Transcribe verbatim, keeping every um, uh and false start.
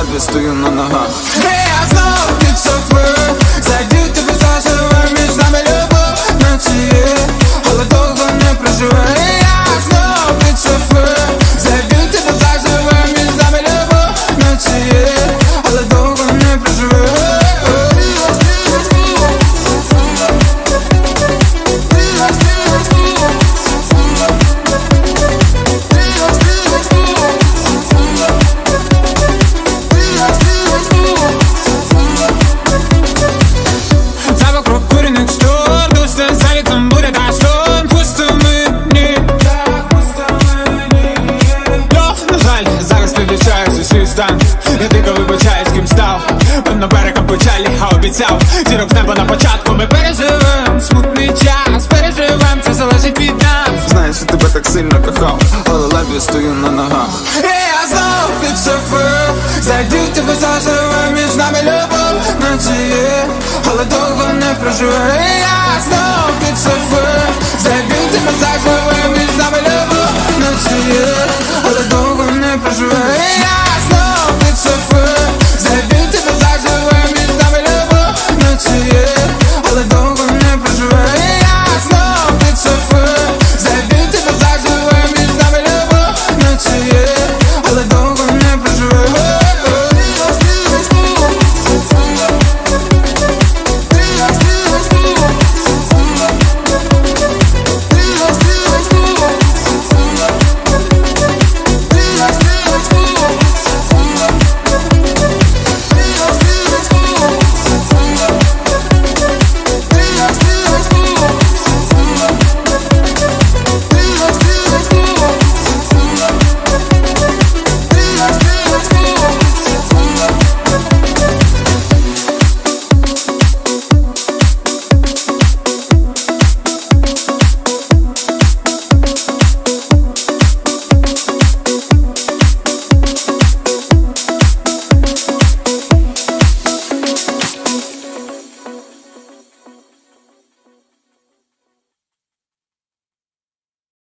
ледве стою на ногах. Я знов під софою, зайду тебе заживе, між нами любов ночує, але довго не проживе. Я знов під софою, зайду тебе заживе, між нами любов ночує, але довго не проживе. Я дико вибачаюсь, ким став. На берегом печалі, а обіцяв зірок з неба на початку. Ми переживем смутний час, переживем, це залежить від нас. Знаю, що тебе так сильно кохав, але ледве стою на ногах. Я знов під софою, зайду тебе заживе, між нами любов ночує, але довго не проживе. Я